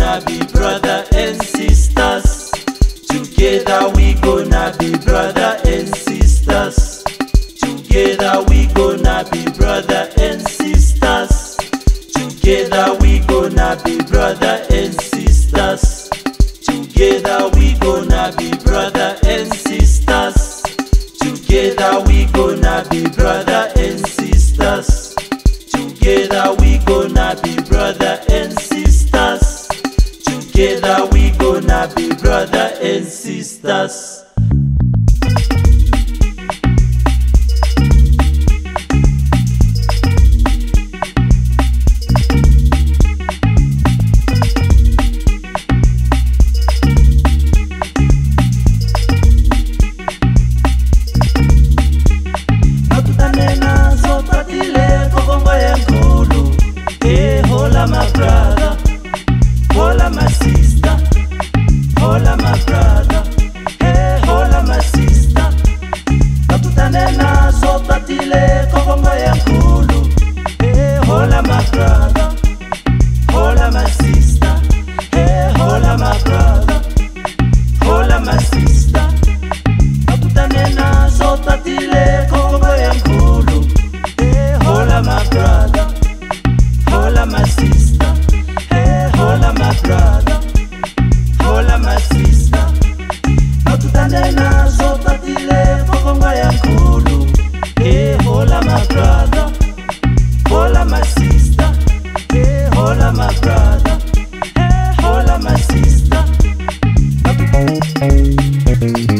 gonna be brother and sisters. Together we gonna be brother and sisters. Together we gonna be brother and sisters. Together we gonna be brother and sisters. Together we gonna be brother and sisters. Together we gonna be brother and sisters. Together we gonna be brother and sisters. Together we gonna be brother and sisters. Hola my brother, hola my sister, hola my brother, hey hola my sister. Natutane nazo tatile kokongo yankulu. Hey hola my brother, hola my sister, hey hola my brother, hola my sister. Natutane nazo tatile kokongo yankulu. Hey hola my brother, hola my sister, hey hola my brother, hola my sister. Natutane nazo tatile kokongo yankulu. Hey hola my brother, hola my sister, hey hola my brother, hey hola my sister.